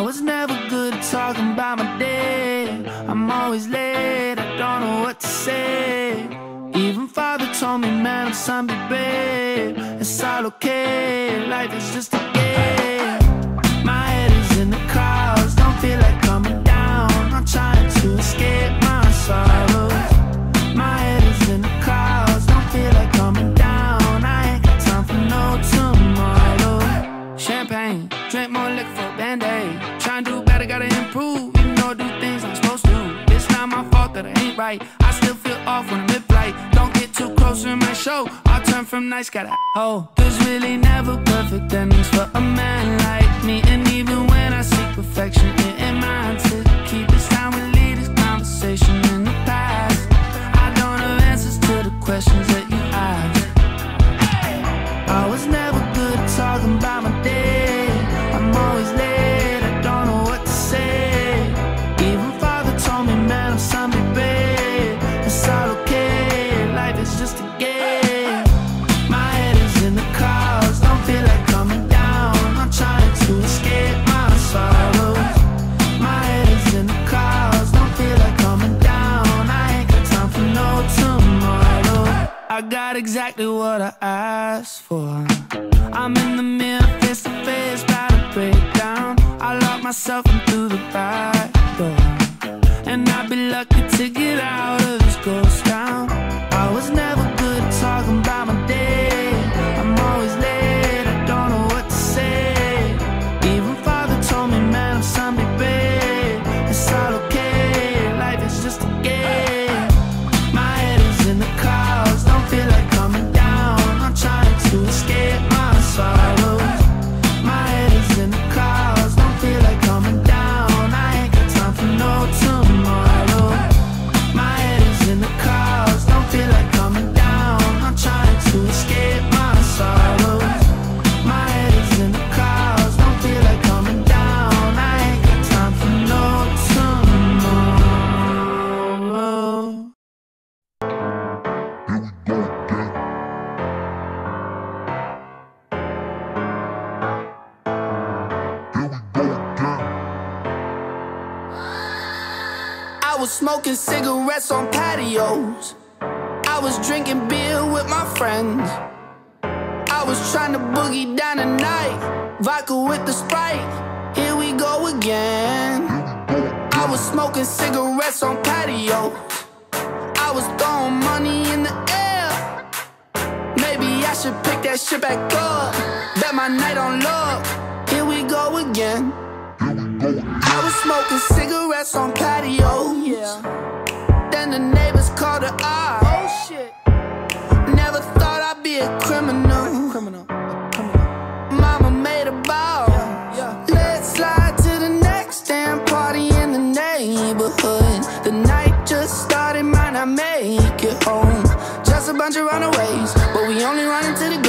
was never good at talking about my day. I'm always late, I don't know what to say. Even father told me, man, son, be brave. It's all okay, life is just a game. My head is in the clouds, don't feel like coming down. I'm trying to escape my sorrows. My head is in the clouds, don't feel like coming down. I ain't got time for no tomorrow. Champagne, drink more liquor for a Band-Aid. Try and do better, gotta improve. Even though I do things I'm supposed to. It's not my fault that I ain't right. I still feel off when I'm mid-flight. Don't get too close in my show. I'll turn from nice, gotta hoe. There's really never perfect endings for a man like me. And even when I seek perfection, it ain't mine to keep. It's time we leave this conversation in the past. I don't have answers to the questions that you ask. I was never good at talking about my day. I'm always late, I don't know what to say. Even father told me, man, I'm son, be brave. It's all okay, life is just a game. My head is in the clouds, don't feel like coming down. I'm trying to escape my sorrows. My head is in the clouds, don't feel like coming down. I ain't got time for no tomorrow. I got exactly what I asked for. I'm in the mirror, face to face, about to break down. I lock myself in through the back door, and I'd be lucky to get out of this ghost town. I was never good at talking about my day. I'm always late, I don't know what to say. Even father told me, man, I'm son, be brave. It's all okay, life is just a game. My head is in the clouds, don't feel like coming down. I'm trying to escape my sorrows. My head is in the clouds, don't feel like coming down. I ain't got time for no tomorrow. My head is in the clouds, don't feel like coming down. I'm trying to escape my sorrows. My head is in the clouds, don't feel like coming down. I ain't got time for no tomorrow. I was smoking cigarettes on patios. I was drinking beer with my friends. I was trying to boogie down the night, vodka with the Sprite. Here we go again. I was smoking cigarettes on patios. I was throwing money in the air. Maybe I should pick that shit back up. Bet my night on luck. Here we go again. I was smoking cigarettes on patios. Then the neighbors called the odds. Oh shit. Never thought I'd be a criminal. Mama made a bow. Let's slide to the next damn party in the neighborhood. The night just started, might not make it home. Just a bunch of runaways, but we only run into the